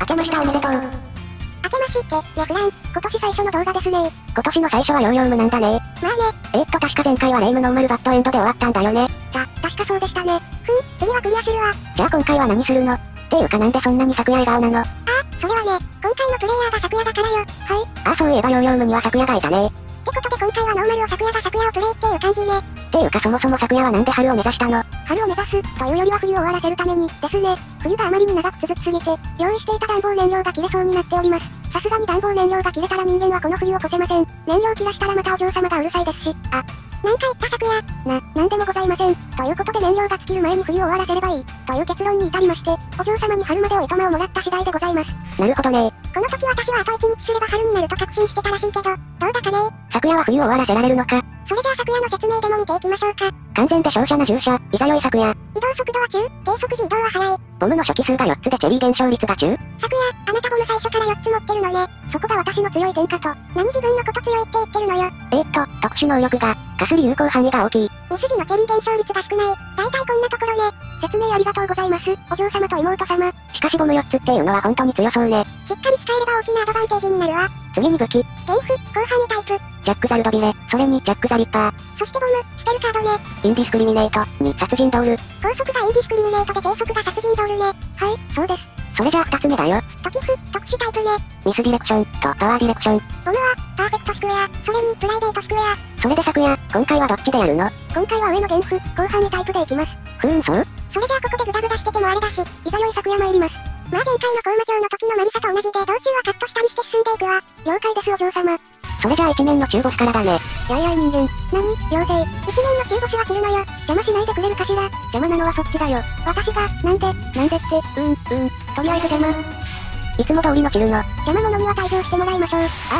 明けましたおめでとう。 明けまして、ねフラン、今年最初の動画ですね。 今年の最初はヨーヨームなんだね。 まあね。 確か前回はレイムノーマルバッドエンドで終わったんだよね。 確かそうでしたね。次はクリアするわ。 じゃあ今回は何するの？っていうかなんでそんなに昨夜笑顔なの？ それはね、今回のプレイヤーが昨夜だからよ。はい。 そういえばヨーヨームには昨夜がいたね。 ってことで今回はノーマルを昨夜が昨夜をプレイっていう感じね。 っていうかそもそも昨夜はなんで春を目指したの？ 春を目指す、というよりは冬を終わらせるために、ですね。冬があまりに長く続きすぎて、用意していた暖房燃料が切れそうになっております。さすがに暖房燃料が切れたら人間はこの冬を越せません。燃料切らしたらまたお嬢様がうるさいですし、なんか言った昨夜。なんでもございません。ということで燃料が尽きる前に冬を終わらせればいい、という結論に至りまして、お嬢様に春までお暇をもらった次第でございます。 なるほどね。 この時私はあと1日すれば春になると確信してたらしいけど、どうだかね。 昨夜は冬を終わらせられるのか？ それじゃあ昨夜の説明でも見ていきましょうか。 完全で勝者な従者、いざよい昨夜。 移動速度は中、低速時移動は速い。 ボムの初期数が4つでチェリー減少率が中。 昨夜、あなたボム最初から4つ持ってるのね。そこが私の強い点かと。何自分のこと強いって言ってるのよ。 特殊能力が、かすり有効範囲が大きい。 ミス時のチェリー減少率が少ない。だいたいこんなところね。説明ありがとうございます、お嬢様と妹様。 しかしボム4つっていうのは本当に強そうね。 しっかり使えれば大きなアドバンテージになるわ。 次に武器。 原符、後半にタイプ。 ジャック・ザルドビレ、それにジャック・ザ・リッパー。 そしてボム、スペルカードね。 インディスクリミネート、に殺人ドール。 高速がインディスクリミネートで低速が殺人ドールね。 そうです。それじゃあ2つ目だよ。 トキフ、特殊タイプね。 ミスディレクション、とパワーディレクション。 ボムは、パーフェクトスクエア、それにプライベートスクエア。 それで昨夜、今回はどっちでやるの？ 今回は上の原符、後半にタイプでいきます。 そう？ それじゃあここでグダグダしててもあれだし、いざよい昨夜参ります。まあ前回の高魔教の時のマリサと同じで道中はカットしたりして進んでいくわ。了解ですお嬢様。 それじゃあ1年の中ボスからだね。 やいやい人間。妖精。1年の中ボスは切るのよ。邪魔しないでくれるかしら。 邪魔なのはそっちだよ。 私が、なんでって、とりあえず邪魔。 いつも通りの切るの。 邪魔者には退場してもらいましょう。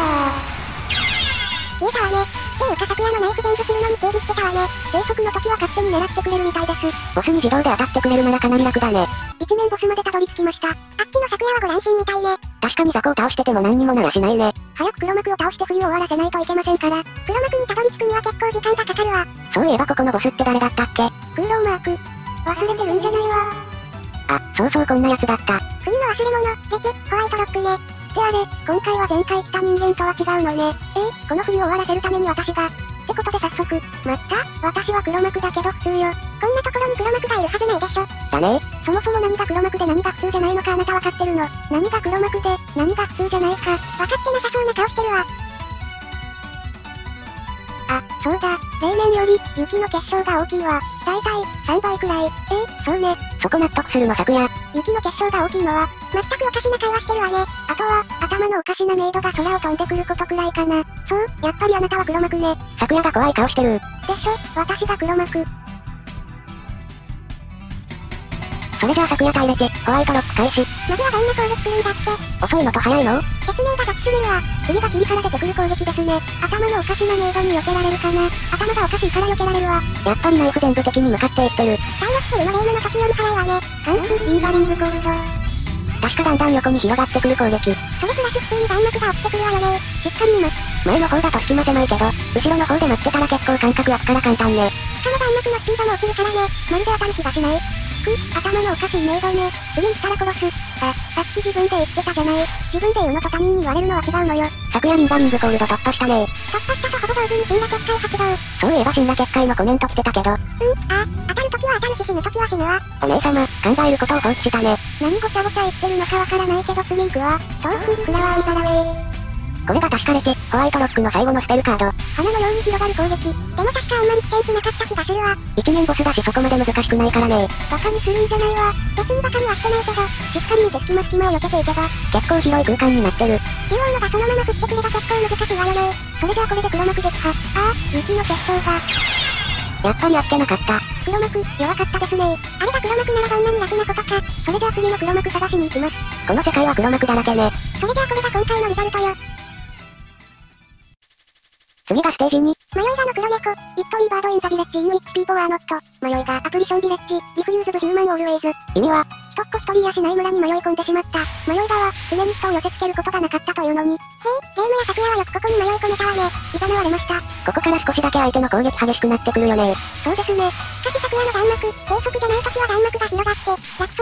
消えたわね。っていうか昨夜のナイフ全部切るのに追尾してたわね。低速の時は勝手に狙ってくれるみたいです。 ボスに自動で当たってくれるならかなり楽だね。 一面ボスまでたどり着きました。あっちの昨夜はご乱心みたいね。 確かに雑魚を倒してても何にもならしないね。 早く黒幕を倒して冬を終わらせないといけませんから、黒幕にたどり着くには結構時間がかかるわ。 そういえばここのボスって誰だったっけ？ 空洞マーク。忘れてるんじゃないわ。 そうこんなやつだった。 冬の忘れ物、ホワイトロックね。ってあれ、今回は前回来た人間とは違うのね。この冬を終わらせるために私が。ってことで早速、私は黒幕だけど普通よ。こんなところに黒幕がいるはずないでしょ。 だね。 そもそも何が黒幕で何が普通じゃないのかあなたわかってるの？何が黒幕で、何が普通じゃないか、わかってなさそうな顔してるわ。そうだ、例年より、雪の結晶が大きいわ。だいたい、3倍くらい。そうね。 そこ納得するの昨夜。 雪の結晶が大きいのは、全くおかしな会話してるわね。あとは、頭のおかしなメイドが空を飛んでくることくらいかな。そう、やっぱりあなたは黒幕ね。 昨夜が怖い顔してる。 でしょ、私が黒幕。 それじゃあ昨夜隊列、ホワイトロック開始。 まずはどんな攻撃するんだっけ？ 遅いのと早いの？ 説明が雑すぎるわ。次が霧から出てくる攻撃ですね。頭のおかしなメイドに避けられるかな。頭がおかしいから避けられるわ。 やっぱりナイフ全部敵に向かっていってる。 タイオスキルのレイムの時より早いわね。カンフーインザリングコールド。 確かだんだん横に広がってくる攻撃。 それプラス普通に弾幕が落ちてくるわよね。しっかり見ます。 前の方だと隙間狭いけど、後ろの方で待ってたら結構間隔空くから簡単ね。 しかも弾幕のスピードも落ちるからね。まるで当たる気がしない。頭のおかしいメイドね。次行ったら殺す。さっき自分で言ってたじゃない。自分で言うのと他人に言われるのは違うのよ。 昨夜リンザリングコールド突破したね。 突破したとほぼ同時に死んだ結界発動。 そういえば死んだ結界のコメント来てたけど。 当たるときは当たるし死ぬときは死ぬわ。 お姉様、考えることを放棄したね。 何ごちゃごちゃ言ってるのかわからないけど次行くわ。豆腐、フラワーイバラウェイ。 これが確かれて、ホワイトロックの最後のスペルカード。 花のように広がる攻撃。でも確かあんまり苦戦しなかった気がするわ。 一面ボスだしそこまで難しくないからね。 バカにするんじゃないわ。別にバカにはしてないけど、しっかり見て隙間を避けていけば。 結構広い空間になってる。 中央のがそのまま振ってくれば結構難しいわよね。それじゃあこれで黒幕撃破。雪の結晶が。 やっぱり合ってなかった。 黒幕、弱かったですね。あれが黒幕ならこんなに楽なことか。それじゃあ次の黒幕探しに行きます。 この世界は黒幕だらけね。 それじゃあこれが今回のリザルトよ。 次がステージ2。 迷いがの黒猫、イットリーバードインザビレッジインウィッチピーポーアーノット。迷いがアプリションビレッジ、リフユーズブヒューマンオールウェイズ。 意味は一っ子一人やしない村に迷い込んでしまった。迷いがは、常に人を寄せ付けることがなかったというのに。レイムや昨夜はよくここに迷い込めたわね。いざなわれました。 ここから少しだけ相手の攻撃激しくなってくるよね。 そうですね。しかし昨夜の弾幕、低速じゃない時は弾幕が広がって、楽そうね。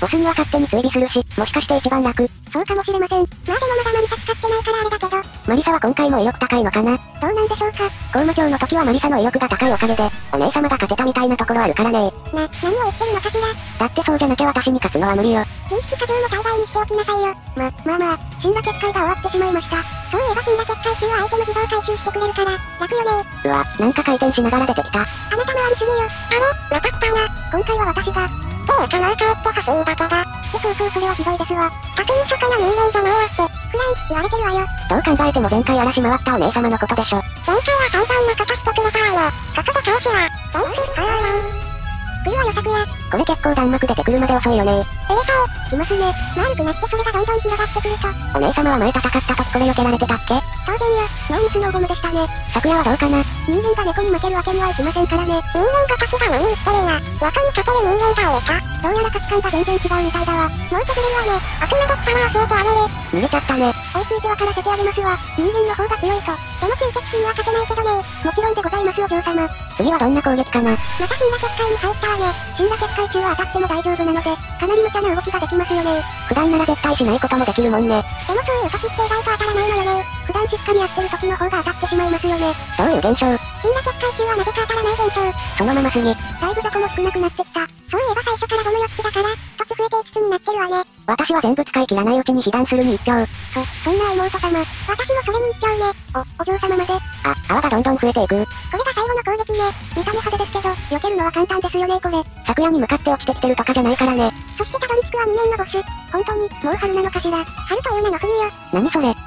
ボスには勝手に追尾するし、もしかして一番楽。 そうかもしれません。まあでもまだマリサ使ってないからあれだけど。 マリサは今回も威力高いのかな。 どうなんでしょうか。 公務卿の時はマリサの威力が高いおかげで、お姉様が勝てたみたいなところあるからね。 何を言ってるのかしら。 だってそうじゃなきゃ私に勝つのは無理よ。 自意識過剰の大概にしておきなさいよ。まあ、死んだ結界が終わってしまいました。そういえば死んだ結界中は相手の自動回収してくれるから、楽よね。 うわ、なんか回転しながら出てきた。 あなたもありすぎよ。あれまた来たな。今回は私が。っていうかもう帰ってほしいんだけど。そうそれはひどいですわ。特にそこの人間じゃないやつ。フラン、言われてるわよ。 どう考えても前回嵐回ったお姉様のことでしょ。 前回は散々なことしてくれたわね。ここで返すわ。センス、来るわよ昨夜。 これ結構弾幕出てくるまで遅いよね。 うるさい。来ますね。丸くなってそれがどんどん広がってくると。 お姉様は前戦った時これ避けられてたっけ？ 当然よ。ノーミスノーゴムでしたね。 昨夜はどうかな？ 人間が猫に負けるわけにはいきませんからね。人間が勝ちが何言ってるな。猫に勝てる人間がいるか。どうやら価値観が全然違うみたいだわ。もういてくれるわね。奥まで来たら教えてあげる。 逃げちゃったね。 追いついて分からせてあげますわ。人間の方が強いと。でも吸血鬼には勝てないけどね。もちろんでございますお嬢様。 次はどんな攻撃かな？ また死んだ結界に入ったわね。死んだ結界中は当たっても大丈夫なので、かなり無茶な動きができますよね。 普段なら絶対しないこともできるもんね。 でもそういう時って意外と当たらないのよね。普段しっかりやってる時の方が当たってしまいますよね。 どういう現象？ 死んだ結界中はなぜか当たらない現象。 そのまますぎ。 だいぶ雑魚も少なくなってきた。そういえば最初からゴム4つだから、1つ増えて5つになってるわね。 私は全部使い切らないうちに被弾するに一興。 そんな妹様。私もそれに一興ね。お嬢様まで。 泡がどんどん増えていく。 これが最後の攻撃ね。見た目派手ですけど、避けるのは簡単ですよねこれ。 昨夜に向かって落ちてきてるとかじゃないからね。 そしてたどり着くは2年のボス。本当に、もう春なのかしら。春という名の冬よ。 何それ。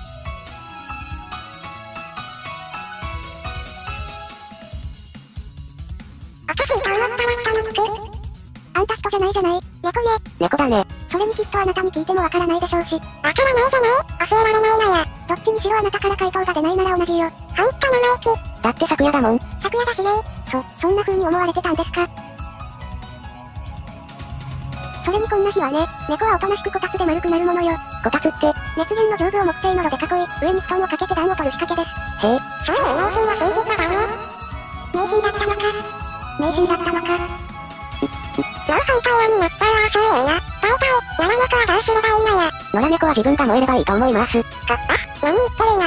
おかしいと思ったら人に聞く。あんた人じゃないじゃない。猫ね。 猫だね。 それにきっとあなたに聞いてもわからないでしょうし。わからないじゃない。教えられないのや。どっちにしろあなたから回答が出ないなら同じよ。ほんと生意気。 だって昨夜だもん。 昨夜だしね。そんな風に思われてたんですか。それにこんな日はね、猫はおとなしくこたつで丸くなるものよ。 こたつって、 熱源の上部を木製の炉で囲い、上に布団をかけて暖を取る仕掛けです。 へえ。 そういう迷信を信じちゃダメ。迷信だったのか。迷信だったのか。もう本当嫌になっちゃうわそういうの。大体、野良猫はどうすればいいのや。 野良猫は自分が燃えればいいと思います。 何言ってるの。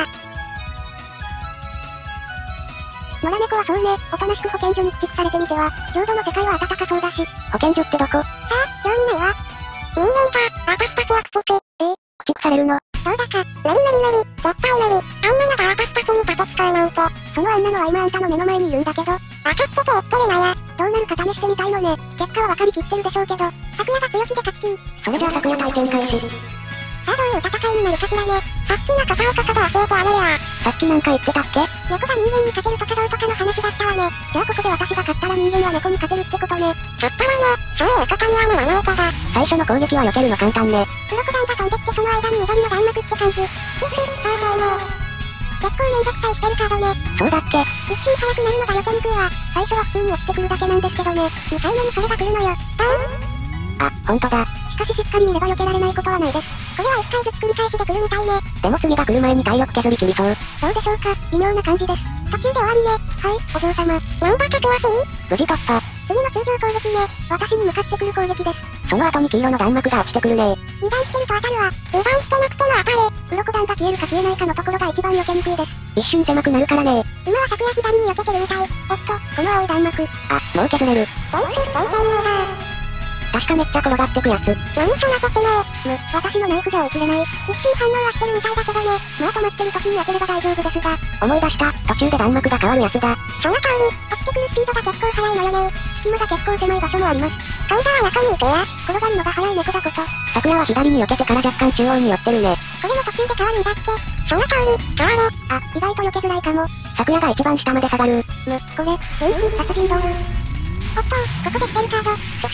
野良猫はそうね、おとなしく保健所に駆逐されてみては、浄土の世界は暖かそうだし。 保健所ってどこ？ さあ、興味ないわ。人間か、私たちを駆逐。 駆逐されるの？ どうだか、無理。絶対無理。あんなのが私たちに立てつこうなんて。そのあんなのは今あんたの目の前にいるんだけど。分かってて言ってるのよ。どうなるか試してみたいのね。結果は分かりきってるでしょうけど。昨夜が強気で勝ちき。 それじゃあ昨夜体験開始。 さあどういう戦いになるかしらね。さっきの答えここで教えてあげるわ。 さっきなんか言ってたっけ？ 猫が人間に勝てるとかどうとかの話だったわね。じゃあここで私が勝ったら人間は猫に勝てるってことね。勝ったわね。そういうことにはならないけど。 最初の攻撃は避けるの簡単ね。 クロコダンが飛んできてその間に緑の弾幕って感じ。そうね。結構めんどくさいスペルカードね。 そうだっけ？ 一瞬速くなるのが避けにくいわ。最初は普通に落ちてくるだけなんですけどね。2回目にそれが来るのよ。 あ、ほんとだ。 しかししっかり見れば避けられないことはないです。これは1回ずつ繰り返しで来るみたいね。 でも次が来る前に体力削り切りそう。 どうでしょうか、微妙な感じです。途中で終わりね。はい、お嬢様。なんだか悔しい？ 無事突破。 次の通常攻撃ね。私に向かってくる攻撃です。 その後に黄色の弾幕が落ちてくるね。 油断してると当たるわ。油断してなくても当たる。鱗弾が消えるか消えないかのところが一番避けにくいです。 一瞬狭くなるからね。 今は昨夜左に避けてるみたい。おっと、この青い弾幕。 もう削れる。 全然確かめっちゃ転がってくやつ。 何その説明。私のナイフじゃ追い切れない。一瞬反応はしてるみたいだけどね。まあ止まってる時に当てれば大丈夫ですが。 思い出した。途中で弾幕が変わるやつだ。 その通り、落ちてくるスピードが結構速いのよね。隙間が結構狭い場所もあります。今度は横に行くよ。転がるのが速い猫だこと。 昨夜は左に避けてから若干中央に寄ってるね。 これも途中で変わるんだっけ？その通り、変われ。意外と避けづらいかも。 昨夜が一番下まで下がる。 これ、殺人道具。おっと、ここでスペルカード。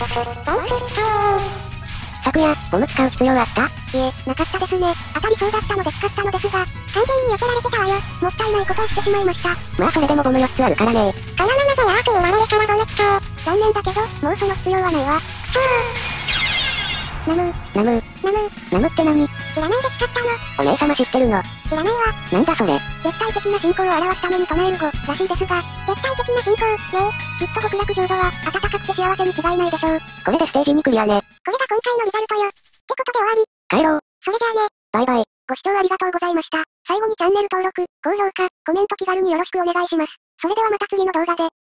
昨夜、ボム使う必要あった？ いえ、なかったですね。当たりそうだったので使ったのですが、完全に避けられてたわよ。もったいないことをしてしまいました。 まあそれでもボム4つあるからね。 このままじゃ弱く見られるからボム使え。残念だけど、もうその必要はないわ。ナムって何？知らないで使ったの。 お姉様知ってるの？ 知らないわ。 なんだそれ？ 絶対的な信仰を表すために唱える語らしいですが、絶対的な信仰、ねえ、きっと極楽浄土は、温かくて幸せに違いないでしょう。 これでステージにクリアね。 これが今回のリザルトよ。ってことで終わり。 帰ろう。 それじゃあね。 バイバイ。 ご視聴ありがとうございました。最後にチャンネル登録、高評価、コメント気軽によろしくお願いします。それではまた次の動画で。